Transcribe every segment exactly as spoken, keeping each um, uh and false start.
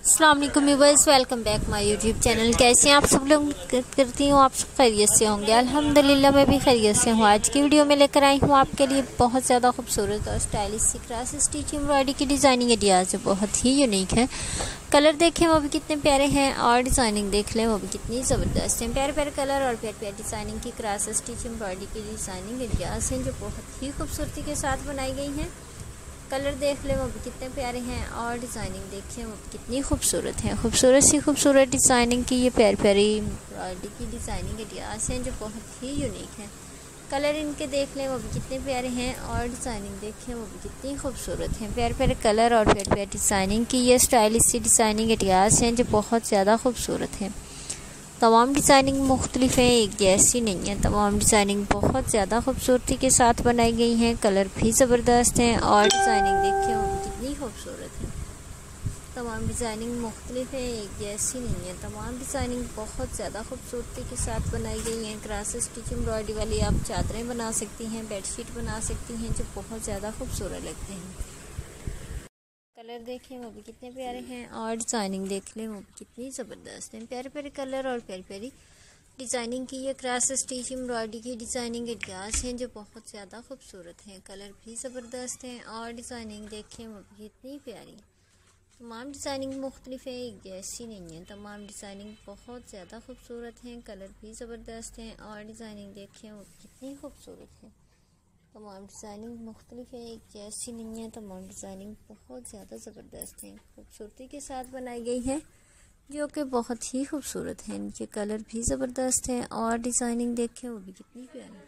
अस्सलाम वालेकुम viewers, welcome back my YouTube channel. कैसे हैं आप सब लोग? करती हूँ आप सब खैरियत से होंगे। अल्हम्दुलिल्लाह मैं भी खैरियत से हूँ। आज की वीडियो में लेकर आई हूँ आपके लिए बहुत ज़्यादा खूबसूरत और स्टाइलिश सी क्रॉस स्टिच एम्ब्रॉयडरी की डिज़ाइनिंग आइडियाज़ जो बहुत ही यूनिक है। कलर देखें वो भी कितने प्यारे हैं और डिज़ाइनिंग देख लें वो भी कितनी ज़बरदस्त है। प्यारे प्यारे कलर और प्यारे प्यारे डिज़ाइनिंग की क्रॉस स्टिच एम्ब्रॉयडरी की डिज़ाइनिंग आइडियाज़ हैं जो बहुत ही खूबसूरती के साथ बनाई गई हैं। कलर देख ले वो भी कितने प्यारे हैं और डिज़ाइनिंग देखें वो भी कितनी खूबसूरत है। खूबसूरत सी खूबसूरत डिज़ाइनिंग की ये प्यारी प्यारी एम्ब्रॉयडरी की डिज़ाइनिंग आइडियाज़ हैं जो बहुत ही यूनिक हैं। कलर इनके देख लें वो भी कितने प्यारे हैं और डिज़ाइनिंग देखें वो भी कितनी खूबसूरत हैं। प्यारे प्यारे कलर और प्यारे प्यारे डिज़ाइनिंग की ये स्टाइलिश सी डिज़ाइनिंग आइडियाज़ हैं जो बहुत ज़्यादा खूबसूरत हैं। तमाम डिज़ाइनिंग मुख्तलिफ हैं, एक जैसी नहीं है। तमाम डिज़ाइनिंग बहुत ज़्यादा खूबसूरती के साथ बनाई गई हैं। कलर भी ज़बरदस्त हैं और डिज़ाइनिंग देखें वो भी कितनी खूबसूरत है। तमाम डिज़ाइनिंग मुख्तलिफ है, एक जैसी नहीं है। तमाम डिज़ाइनिंग बहुत ज़्यादा खूबसूरती के साथ बनाई गई हैं। क्रॉस स्टिच एम्ब्रॉयडरी वाली आप चादरें बना सकती हैं, बेडशीट बना सकती हैं जो बहुत ज़्यादा खूबसूरत लगते हैं। कलर देखें वो भी कितने प्यारे हैं और डिज़ाइनिंग देख लें वो भी कितनी ज़बरदस्त हैं। प्यारे प्यारे कलर और प्यारी प्यारी डिज़ाइनिंग की ये क्रॉस स्टिच एम्ब्रॉयडरी की डिज़ाइनिंग आइडियाज़ हैं जो बहुत ज़्यादा खूबसूरत हैं। कलर भी ज़बरदस्त हैं और डिज़ाइनिंग देखें वो भी कितनी प्यारी। तमाम डिज़ाइनिंग मुख्तलिफ है, एक जैसी नहीं है। तमाम डिज़ाइनिंग बहुत ज़्यादा खूबसूरत हैं। कलर भी ज़बरदस्त हैं और डिज़ाइनिंग देखें वो कितनी खूबसूरत है। तमाम डिज़ाइनिंग मुख्तलिफ है, एक जैसी नहीं है। तमाम डिज़ाइनिंग बहुत ज़्यादा ज़बरदस्त हैं, खूबसूरती के साथ बनाई गई है जो कि बहुत ही खूबसूरत है। इनके कलर भी ज़बरदस्त हैं और डिज़ाइनिंग देखें वो भी कितनी प्यारी।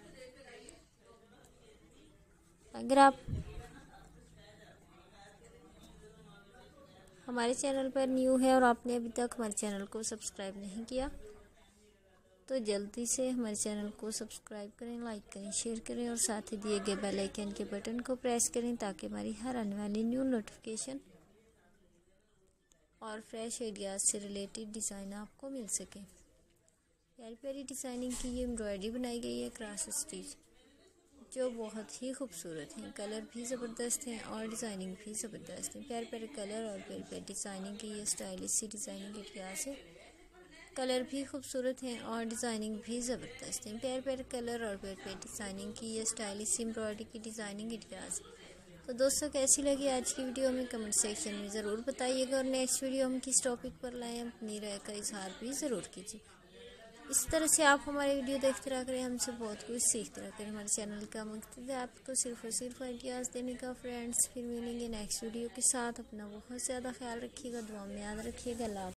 अगर आप हमारे चैनल पर न्यू है और आपने अभी तक हमारे चैनल को सब्सक्राइब नहीं किया तो जल्दी से हमारे चैनल को सब्सक्राइब करें, लाइक करें, शेयर करें और साथ ही दिए गए बेल आइकन के बटन को प्रेस करें ताकि हमारी हर आने वाली न्यू नोटिफिकेशन और फ्रेश आइडियाज़ से रिलेटेड डिज़ाइन आपको मिल सके। प्यारी प्यारी डिज़ाइनिंग की ये एम्ब्रॉयडरी बनाई गई है क्रॉस स्टिच जो बहुत ही खूबसूरत हैं। कलर भी ज़बरदस्त हैं और डिज़ाइनिंग भी ज़बरदस्त है। प्यारे प्यारे कलर और प्यारी प्यारी डिज़ाइनिंग की ये स्टाइलिश सी डिज़ाइनिंग आइडियाज़ है। कलर भी खूबसूरत हैं और डिज़ाइनिंग भी ज़बरदस्त हैं। प्यारे प्यारे कलर और प्यारे प्यारे डिज़ाइनिंग की ये स्टाइलिश एम्ब्रॉयडरी की डिज़ाइनिंग आइडियाज़। तो दोस्तों कैसी लगी आज की वीडियो में कमेंट सेक्शन में ज़रूर बताइएगा और नेक्स्ट वीडियो हम किस टॉपिक पर लाएँ अपनी राय का इजहार भी ज़रूर कीजिए। इस तरह से आप हमारे वीडियो देखते रहा करें, हमसे बहुत कुछ सीखते रहा करें। हमारे चैनल का मकसद है आपको सिर्फ और सिर्फ आइडियाज़ देने का। फ्रेंड्स फिर मिलेंगे नेक्स्ट वीडियो के साथ। अपना बहुत ज़्यादा ख्याल रखिएगा, दुआ में याद रखिएगा। अल्लाह।